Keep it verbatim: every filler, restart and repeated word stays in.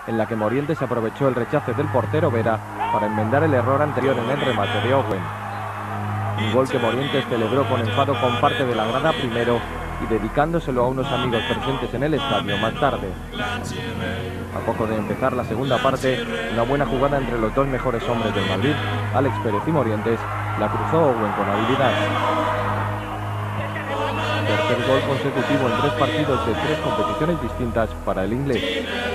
en la que Morientes aprovechó el rechace del portero Vera para enmendar el error anterior en el remate de Owen. Un gol que Morientes celebró con enfado con parte de la grada primero y dedicándoselo a unos amigos presentes en el estadio más tarde. A poco de empezar la segunda parte, una buena jugada entre los dos mejores hombres del Madrid, Alex Pérez y Morientes, la cruzó Owen con habilidad. Tercer gol consecutivo en tres partidos de tres competiciones distintas para el inglés.